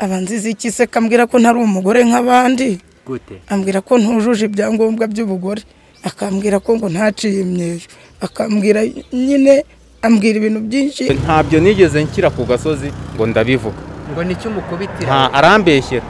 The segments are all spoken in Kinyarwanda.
abanzizi iki se kambwira ko ntari umugore nk'abandi gute ambwira ko ntujuje ibyangombwa by'ubugore akambwira ko ngo ntaciye imyeyo akambwira nyine ambwira ibintu byinshi ntabyo nigeze nkira ku gasozi ngo ndabivuga ngo nicyo umukubitira arambeshyera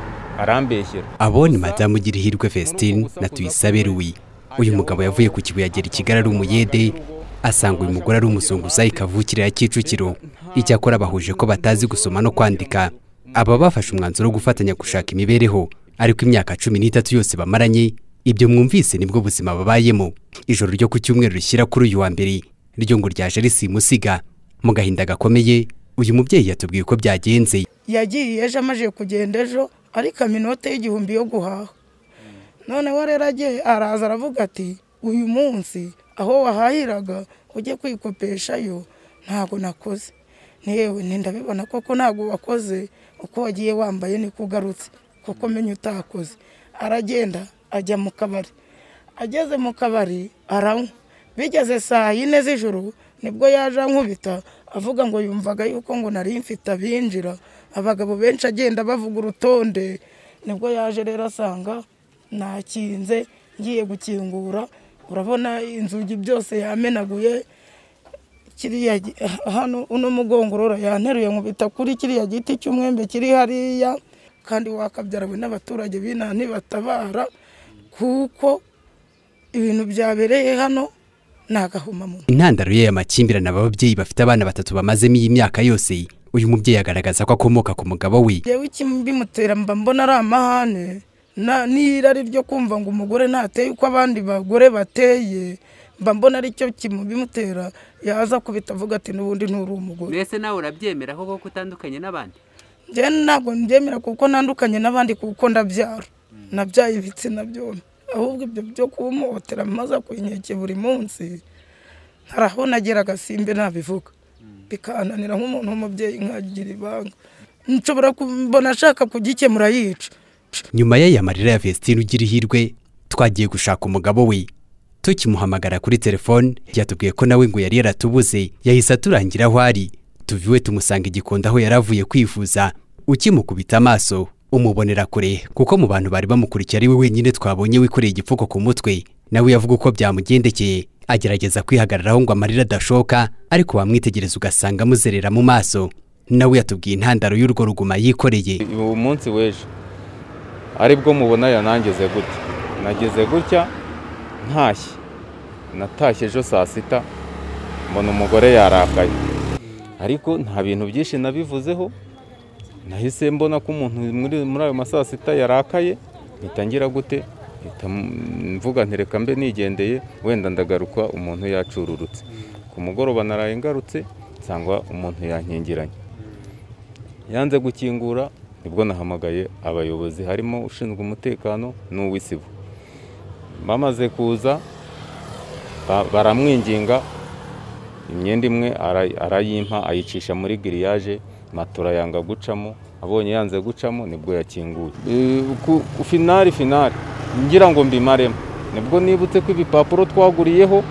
abo ni Madamu Girihirwe Vestine na Tuyisabe Louis. Uyu mugabo yavuye ku Kibuye agera Kigali ari umuyede asanga uyu mugore ari umuzunguzayi kavukire ya Kicukiro. Icyakora bahuje ko batazi gusoma no kwandika. Aba bafashe umwanzuro wo gufatanya gushaka imibereho, ariko imyaka 13 yose bamaranye ibyo mwumvise nibwo buzima babayemo. Ijoro ryo ku cyumweru rishyira kuri uyu wa mbere ryo ngo ryaje risimusiga mu gahinda gakomeye. Uyu mubyeyi yatubwiye ko byagenze. Yagiye ejo amaje kugenda ejo ariko minota y'igihumbi yo guhaha. None rero agiye araza aravuga ati uyu munsi aho wahahiraga ujye kwikopeshayo ntago nakoze. Newe ndabibona koko ntago wakoze uko wagiye wambaye ni kugarutse koko menye utakoze. Aragenda ajya mu kabari. Ageze mu kabari aranywa. Bigeze saa 4 z'ijoro nibwo yaje ankubita avuga ngo yumvaga yuko ngo nari mfite abinjira. Abagabo benshi agenda bavuga urutonde. Nibwo yaje rero asanga nakinze ngiye gukingura. Urabona inzugi byose yamenaguye. Kiriya hano uno mugongorora yanteruye nkubita kuri kiriya giti cy'umwembe kiri hariya kandi wakabyarawe n'abaturage binani batabara kuko ibintu byabereye hano nagahuma mu intandaro ye y'amakimbirane ababyeyi bafite abana batatu bamazemo iyi myaka yose. Uyu mubyeyi agaragaza ko akomoka ku mugabo we. Yewe ikimubimutera mbona ari amahane n'irari ryo kumva ngo umugore ntateye uko abandi bagore bateye. Mbona ari cyo kimubimutera yaza kubitavuga ati n'ubundi nturi umugore. Mbese nawe urabyemera koko kutandukanye n'abandi? Je ntabwo mbyemera kuko nandukanye n'abandi kuko ndabyara. Nabyaye ibitsina byombi. Ahubwo ibyo byo kumotera maza kwinyeke buri munsi haraho nageraga simbe nabivuga bikananira nk'umuntu w'umubyeyi nkagira ibanga. Nshobora kubona ashaka kugikemura yica. Nyuma ya marira ya Vestine Girihirwe twagiye gushaka umugabo we. Tukimuhamagara kuri telefone yatubwiye ko nawe ngo yari yaratubuze. Yahise aturangira aho ari. Tuviwe tumusanga Igikondo aho yaravuye kwifuza. Ukimukubita amaso umubonera kure kuko mu bantu bari bamukurikiye ari we wenyine twabonye wikoreye igipfuko ku mutwe. Nawe yavuga uko byamugendekeye agerageza kwihagararaho ngo amarira adashoka, ariko wamwitegereza ugasanga muzerera mu maso. Nawe yatubwiye intandaro y'urwo ruguma yikoreye. Uyu munsi weje aribwo mubona yanangeze gutya. Nageze gutya ntashye. Natashye ejo saa 6 mbona umugore yarakaye. Ariko nta bintu byinshi nabivuzeho. Nahise mbona ko umuntu muri ayo masaa 6 yarakaye. Nitangira gute mvuga ntereka mbe nigendeye wenda ndagaruka umuntu yacururutse. Ku mugoroba naraye ngarutse nsangwa umuntu yankingiranye. Yanze gukingura nibwo nahamagaye abayobozi harimo ushinzwe umutekano n'uw'isibo. Bamaze kuza baramwinginga imyenda imwe arayimpa ayicisha muri grillage matura yanga gucamo. Abonye yanze gucamo nibwo yakinguye. Ku finali ngira ngo mbimaremo nibwo nibutse ko ibipapuro twaguriyeho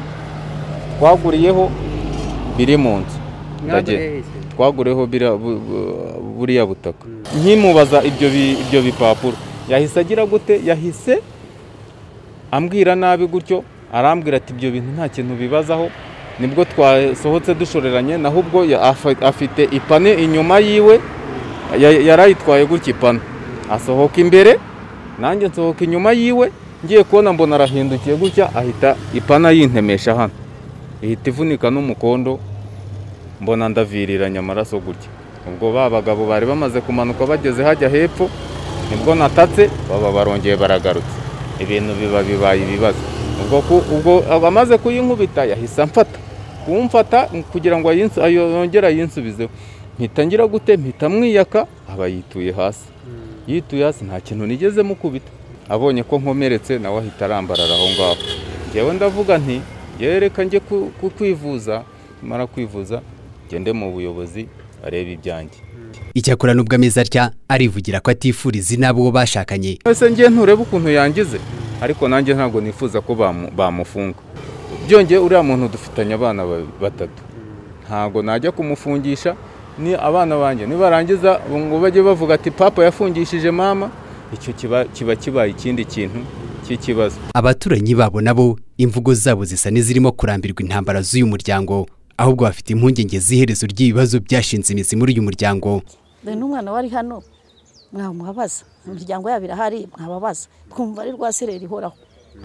biri mu nzu. Twaguriyeho buriya butaka. Nkimubaza ibyo bipapuro yahise agira gute, yahise ambwira nabi gutyo arambwira ati ibyo bintu nta kintu bibazaho. Nibwo twasohotse dushoreranye naho ubwo afite ipane inyuma yiwe yarayitwaye gutya ipane asohoka imbere nanjye nsohoka inyuma yiwe. Ngiye kubona mbona arahindukiye gutya ahita ipana yintemesha hano ihita ivunika n'umukondo mbona ndaviriranya amaraso gutya. Ubwo babagabo bari bamaze kumanuka bageze hajya hepfo nibwo natatse baba barongeye baragarutse. Ibintu bibaye ibibazo. Ubwo abamaze kuyinkubita yahise kumfata kugira ngo yongera yinsubizeho. Ntitangira gute mpita mwiyaka aba yituye hasi. Yituye hasi nta kintu nigeze mukubita. Abonye ko nkomeretse nawe ahita arambarara aho ngaho. Jewe ndavuga nti yereka nje kwivuza. Mara kwivuza gende mu buyobozi areba ibyanjye. Icyakora nubwo ameza atya arivugira ko atifuriza nabo bashakanye. Ese ngiye ntureba ukuntu yangize ariko nanjye ntabwo nifuza ko bamufunga. Byongeye uriya muntu dufitanye abana batatu. Ntabwo najya kumufungisha ni abana banjye nibarangiza ngo bajye bavuga ati papa yafungishije mama, icyo kiba kibaye ikindi kintu cy'ikibazo. Abaturanyi babo nabo imvugo zabo zisa n'izirimo kurambirwa intambara z'uyu muryango, ahubwo bafite impungenge z'iherezo ry'ibibazo byashinze imizi muri uyu muryango. N'umwana wari hano mwamubaza, imiryango yabo irahari mwababaza, twumva ari rwaserera ihoraho.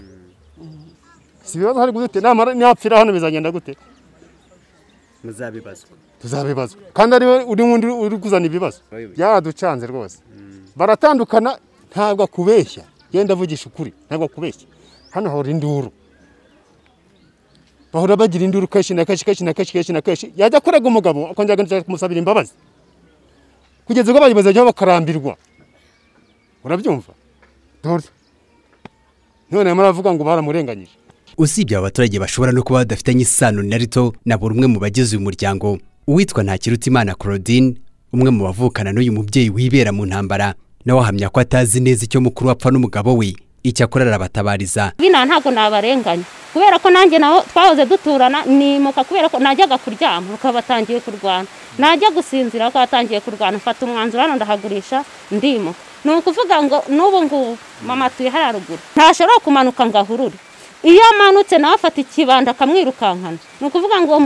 Si bibazo hari gute namara nyapfira hano bizagenda gute? Muzabibazwa. Tuzabibazwa. Kandi ari uri wundi uri kuzana ibibazo. Byaducanze rwose. Baratandukana ntabwo akubeshya. Yenda avugisha ukuri, ntabwo akubeshya. Hano hora induru. Bahora bagira induru kashi na kashi. Yajya kurega umugabo akongera kumusabira imbabazi. Kugeza ubwo bayibaza cyo bakarambirwa. Urabyumva? Dore. None maravuga ngo baramurenganyije. Usibye abaturage bashobora no kuba badafitanye isano na rito na buri umwe mu bagize uyu muryango, uwitwa Ntakirutimana Claudine, umwe mu bavukana n'uyu mubyeyi wibera mu ntambara, nawe ahamya ko atazi neza icyo mukuru wapfa n'umugabo we, icyo akora arabatabariza. Bina ntago nabarenganya kubera ko nanjye naho twahoze duturana nimuka kubera ko najyaga kuryama ukabatangiye kurwana, najya gusinzira ko atangiye kurwana, mfata umwanzuro hano ndahagurisha ndimo. Nukuvuga ngo n'ubu ngubu mama tuye hararuguru ntashobora kumanuka ngahurure. Iyo amanutse nawe afata ikibanda akamwirukankana. Nukuvuga ngo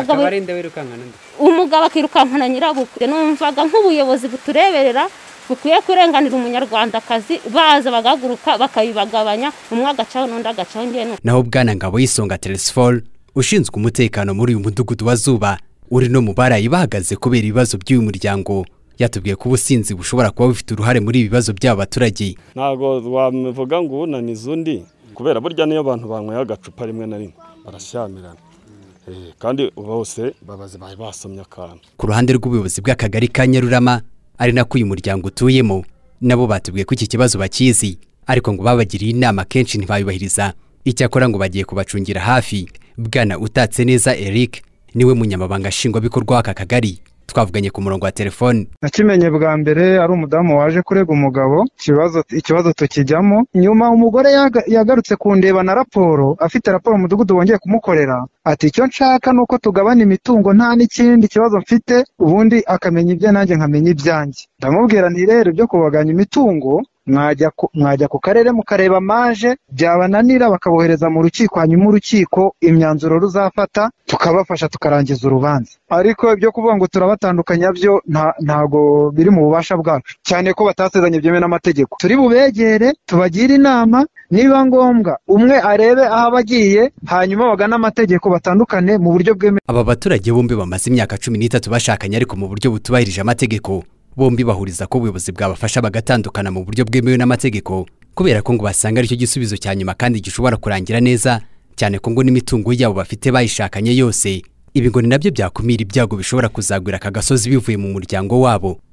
umugabo akirukankana nyirabukwe. Numvaga nk'ubuyobozi butureberera bukwiye kurenganira umunyarwandakazi, baza bagaguruka bakayibagabanya, umwe agacaho n'undi agacaho ngene. Naho Bwana Ngabo y'Isonga Telesfor ushinzwe umutekano muri uyu mudugudu wa Zuba, uri no mu barayi bahagaze kubera ibibazo by'uyu muryango, yatubwiye ko ubusinzi bushobora kuba bufite uruhare muri ibi bibazo by'abaturage. Ntago wavuga ngo unaniza undi, kubera burya niyo abantu banyweye agacupa rimwe na rimwe barashyamirana, kandi bose babaze basomye akantu. Ku ruhande rw'ubuyobozi bw'akagari ka Nyarurama, ari nako uyu muryango utuyemo, nabo batubwiye ko iki kibazo bakizi, ariko ngo babagiriye inama kenshi ntibabibahiriza. Icyakora ngo bagiye kubacungira hafi. Bwana Utatse neza Eric niwe munyamabanga nshingwabikorwa w'aka kagari, twavuganye ku murongo wa telefone. Nakimenye bwa mbere ari umudamu waje kurega umugabo, ikibazo tukijyamo, nyuma umugore yagarutse kundeba na raporo, afite raporo mu mudugudu wongeye kumukorera, ati icyo nshaka nuko tugabana imitungo nta n'ikindi kibazo mfite, ubundi akamenya ibye nanjye nkamenya ibyanjye. Ndamubwira nti rero byo kubaganya imitungo mwajya ku karere mukareba maje, byabananira bakabohereza mu rukiko, hanyuma urukiko imyanzuro ruzafata tukabafasha tukarangiza urubanza. Ariko ibyo kuvuga ngo turabatandukanya byo ntago biri mu bubasha bwacu, cyane ko batasezanye byemewe n'amategeko. Turi bubegere tubagira inama, niba ngombwa umwe arebe aho abagiye, hanyuma bagana amategeko batandukane mu buryo bwemewe. Aba baturage bombi bamaze imyaka 13 bashakanye ariko mu buryo butubahirije amategeko. Bombi bahuriza ko ubuyobozi bwabafasha bagatandukana mu buryo bwemewe n'amategeko, kubera ko ngo basanga ari cyo gisubizo cya nyuma kandi gishobora kurangira neza, cyane ko ngo n'imitungo yabo bafite bayishakanye yose. Ibi ngo ni nabyo byakumira ibyago bishobora kuzagwira aka gasozi bivuye mu muryango wabo.